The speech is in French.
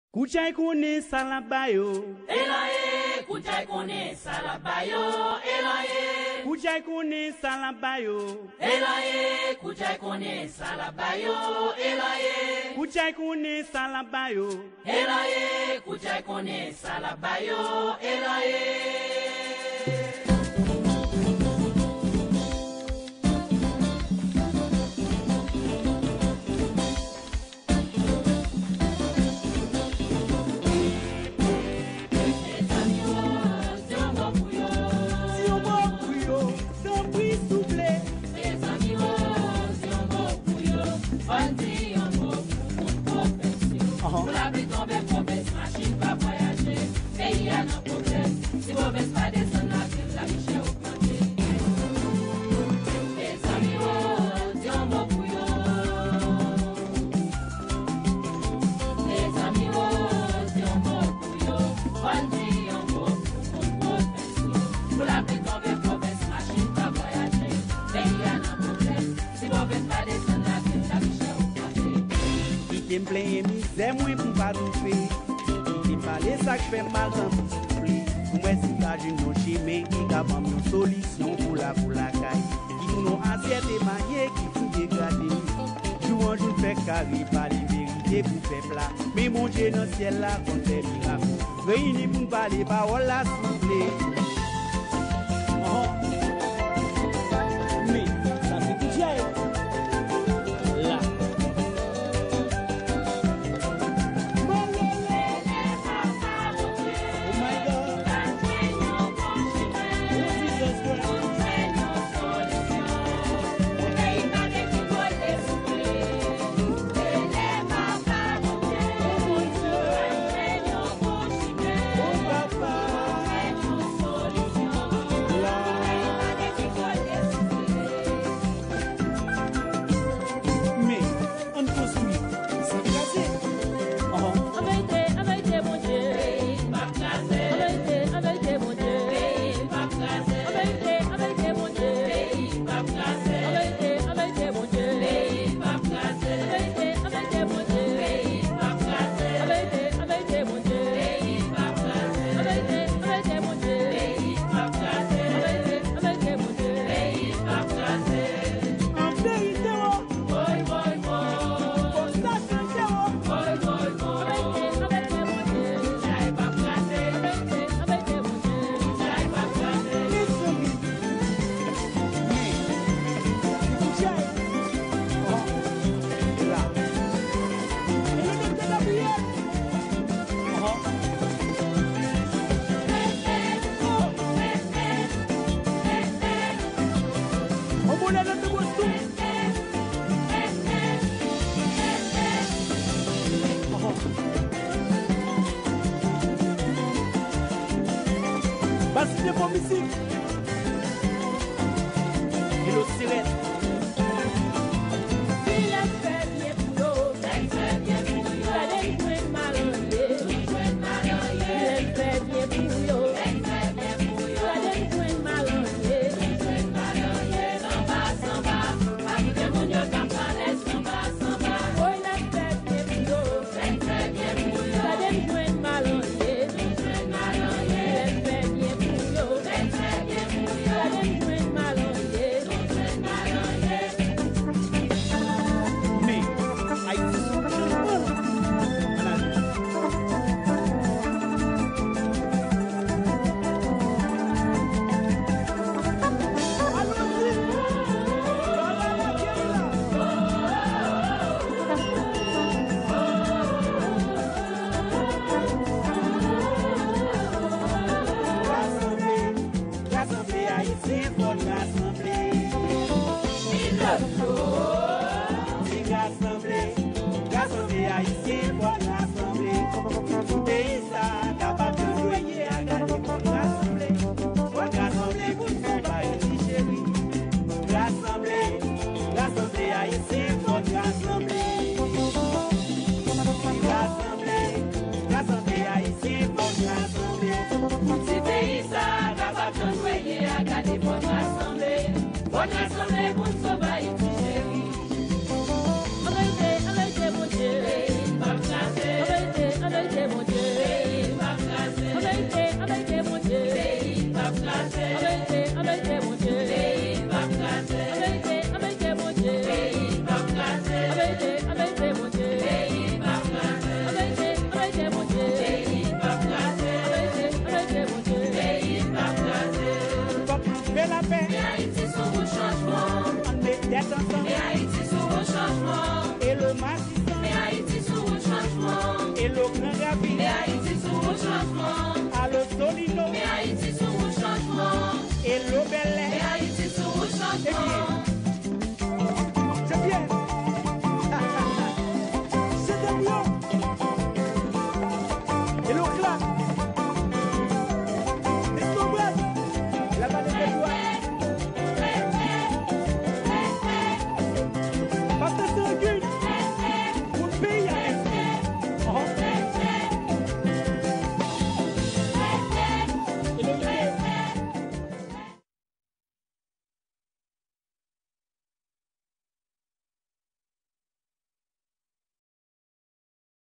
Kuchai kone salabayo. Elaye, kuchai kone salabayo. Elaye, kuchai kone salabayo. Elaye, kuchai kone salabayo. Elaye, kuchai kone salabayo. Elaye, kuchai kone salabayo. Elaye. C'est moi pour pas trouver. Il fallait ça que je fais mal dans mon souffle. Pour moi, si t'as une non chimée, qui a une solution pour la caille. Qui nous ont assiette et manier, qui font dégrader. Jouant, je ne fais carré, pas les vérités pour faire plat. Mais mon Dieu dans le ciel là, qu'on fait miracle. Réunis pour parler, parole là, souffler. Mais, ça c'est tout Dieu. Là. Bastille pour musique. Et le sirène. Bonne assemblée, bonne sauvage, chérie. l'eau, grand rapide. Et Haïti sous changement.